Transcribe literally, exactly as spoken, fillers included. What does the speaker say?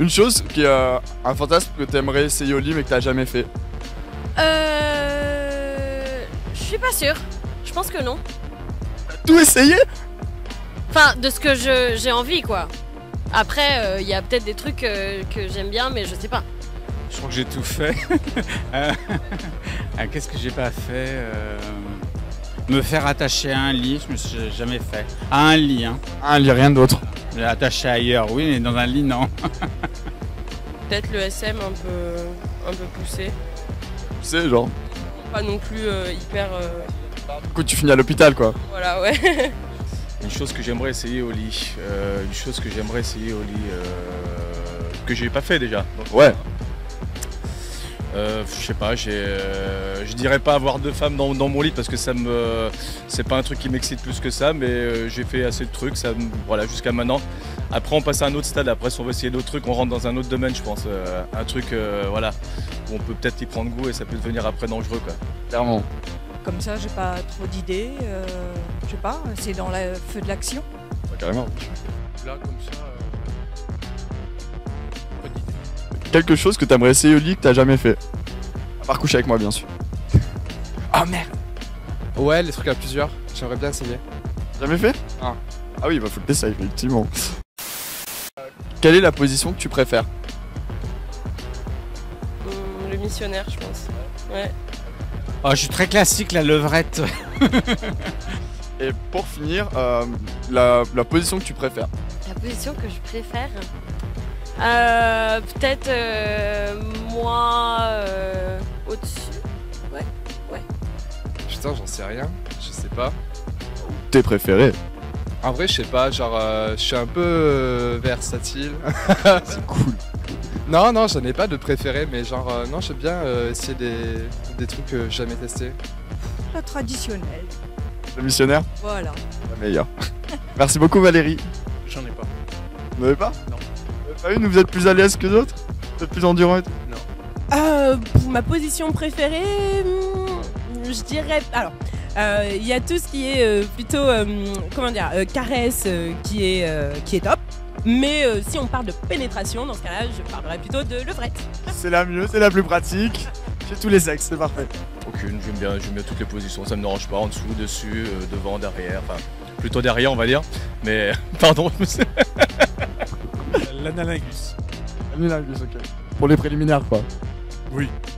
Une chose qui est euh, un fantasme que t'aimerais essayer au lit mais que t'as jamais fait. Euh... Je suis pas sûre. Je pense que non. T'as tout essayé? Enfin, de ce que je- j'ai envie, quoi. Après, il euh, y a peut-être des trucs euh, que j'aime bien, mais je sais pas. Je crois que j'ai tout fait. Euh, Qu'est-ce que j'ai pas fait euh, Me faire attacher à un lit, je me suis jamais fait. À un lit, hein. Un lit, rien d'autre. Attaché ailleurs, oui, mais dans un lit, non. Peut-être le S M un peu, un peu poussé. Tu sais, genre, Pas non plus euh, hyper... euh, du coup tu finis à l'hôpital quoi. Voilà, ouais. Une chose que j'aimerais essayer au lit. Euh, une chose que j'aimerais essayer au lit. Euh, que j'ai pas fait déjà. Donc, Ouais. Euh, je sais pas, j'ai, euh, je dirais pas avoir deux femmes dans, dans mon lit parce que ça me, c'est pas un truc qui m'excite plus que ça, mais euh, j'ai fait assez de trucs, ça, me- voilà, jusqu'à maintenant. Après, on passe à un autre stade. Après, si on veut essayer d'autres trucs, on rentre dans un autre domaine, je pense. Euh, un truc, euh, voilà, où on peut peut-être y prendre goût et ça peut devenir après dangereux, quoi. Clairement. Comme ça, j'ai pas trop d'idées. Euh, je sais pas, c'est dans le feu de l'action. Ouais, carrément. Là, comme ça, euh, pas d'idée. Quelque chose que t'aimerais essayer au lit que t'as jamais fait. À part coucher avec moi bien sûr. Ah merde. Ouais, les trucs à plusieurs, j'aimerais bien essayer. Jamais fait? Ah. Ah oui, bah faut que t'essayes, effectivement. Quelle est la position que tu préfères? Hum, le missionnaire, je pense. Ouais. Oh, je suis très classique, la levrette. Et pour finir, euh, la, la position que tu préfères. La position que je préfère euh, peut-être euh, moi euh, au-dessus. Ouais, ouais. Putain, j'en sais rien, je sais pas. Tes préférés. En vrai, je sais pas, genre, euh, je suis un peu euh, versatile. C'est cool. Non, non, j'en ai pas de préféré, mais genre, euh, non, j'aime bien euh, essayer des, des trucs que j'ai jamais testés. La traditionnelle. Le missionnaire, Voilà. la meilleure. Merci beaucoup Valérie. J'en ai pas. Vous n'avez pas? Non. Vous avez pas une où vous êtes plus à l'aise que d'autres? Vous êtes plus endurant et tout? Euh, pour ma position préférée, hmm, je dirais. Alors, euh, il y a tout ce qui est euh, plutôt, euh, comment dire, euh, caresse euh, qui, est, euh, qui est top. Mais euh, si on parle de pénétration, dans ce cas-là, je parlerais plutôt de levrette. C'est la mieux, c'est la plus pratique. J'ai tous les sexes, c'est parfait. Aucune, j'aime bien, j'aime bien toutes les positions, ça me dérange pas, en dessous, dessus, euh, devant, derrière, enfin, plutôt derrière on va dire, mais, pardon, L'analingus. L'analingus, ok. Pour les préliminaires quoi. Oui.